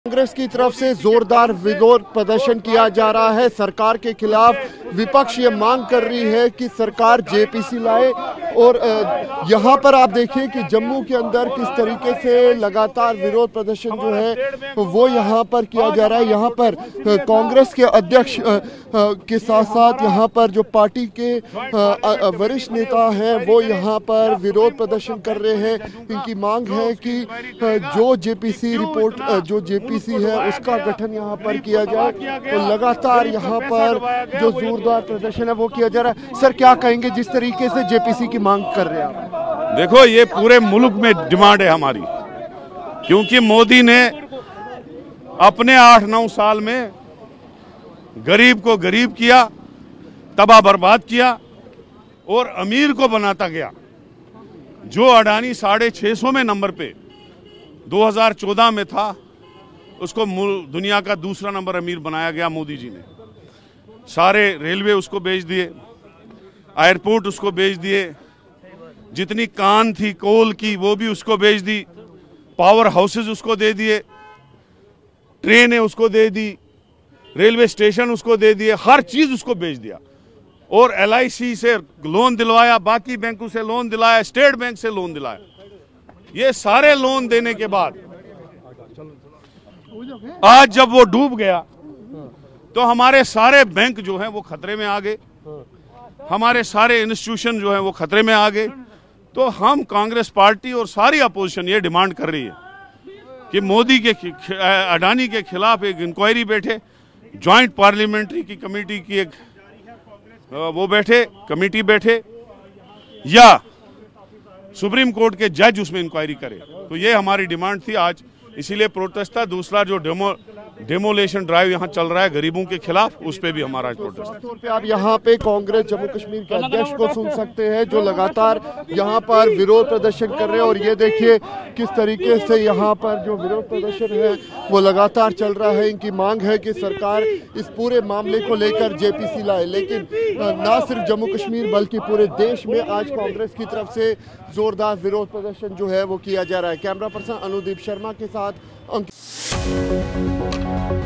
कांग्रेस की तरफ से जोरदार विरोध प्रदर्शन किया जा रहा है। सरकार के खिलाफ विपक्ष ये मांग कर रही है कि सरकार जेपीसी लाए। और यहाँ पर आप देखिए कि जम्मू के अंदर किस तरीके से लगातार विरोध प्रदर्शन जो है वो यहाँ पर किया जा रहा है। यहाँ पर कांग्रेस के अध्यक्ष के साथ साथ यहाँ पर जो पार्टी के वरिष्ठ नेता हैं वो यहाँ पर विरोध प्रदर्शन कर रहे हैं। इनकी मांग है कि जो जेपीसी रिपोर्ट जो जेपीसी है उसका गठन यहाँ पर किया जाए। तो लगातार यहाँ पर जो जोरदार प्रदर्शन है वो किया जा रहा है। सर क्या कहेंगे जिस तरीके से जेपीसी की मांग कर रहे हैं आप? देखो ये पूरे मुल्क में डिमांड है हमारी, क्योंकि मोदी ने अपने 8-9 साल में गरीब को गरीब किया, तबाह बर्बाद किया और अमीर को बनाता गया। जो अडानी 650 में नंबर पे 2014 में था, उसको दुनिया का दूसरा नंबर अमीर बनाया गया मोदी जी ने। सारे रेलवे उसको बेच दिए, एयरपोर्ट उसको बेच दिए, जितनी कान थी कोल की वो भी उसको बेच दी, पावर हाउसेस उसको दे दिए, ट्रेनें उसको दे दी, रेलवे स्टेशन उसको दे दिए, हर चीज उसको बेच दिया। और LIC से लोन दिलवाया, बाकी बैंकों से लोन दिलाया, स्टेट बैंक से लोन दिलाया। ये सारे लोन देने के बाद आज जब वो डूब गया तो हमारे सारे बैंक जो हैं वो खतरे में आ गए, हमारे सारे इंस्टीट्यूशन जो हैं वो खतरे में आ गए। तो हम कांग्रेस पार्टी और सारी अपोजिशन ये डिमांड कर रही है कि मोदी के अडानी के खिलाफ एक इंक्वायरी बैठे, ज्वाइंट पार्लियामेंट्री की कमेटी की एक वो बैठे, कमेटी बैठे, या सुप्रीम कोर्ट के जज उसमें इंक्वायरी करे। तो ये हमारी डिमांड थी आज, इसीलिए प्रोटेस्ट था। दूसरा जो डेमोलेशन ड्राइव यहाँ चल रहा है गरीबों के खिलाफ, उस पे भी हमारा प्रोटेस्ट है। तौर पे आप यहाँ पे कांग्रेस जम्मू कश्मीर के अध्यक्ष को सुन सकते हैं जो लगातार यहाँ पर विरोध प्रदर्शन कर रहे हैं। और ये देखिए किस तरीके से यहाँ पर जो विरोध प्रदर्शन है वो लगातार चल रहा है। इनकी मांग है कि सरकार इस पूरे मामले को लेकर जेपीसी लाए। लेकिन न सिर्फ जम्मू कश्मीर बल्कि पूरे देश में आज कांग्रेस की तरफ से जोरदार विरोध प्रदर्शन जो है वो किया जा रहा है। कैमरा पर्सन अनुदीप शर्मा के साथ अंकित।